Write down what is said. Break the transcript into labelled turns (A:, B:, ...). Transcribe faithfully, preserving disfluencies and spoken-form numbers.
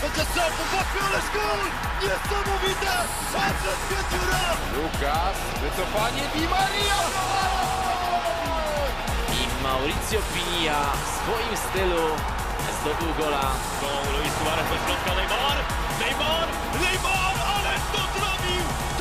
A: Chociaż strzał po boku, ależ gol! Niesamowite! Patrzeć Pięciura!
B: Lukas, wycofanie Di Maria!
C: I Mauricio Pinilla w swoim stylu zdobył gola.
A: Luis Suarez bez środka, Neymar! Neymar! Neymar! Ależ to zrobił!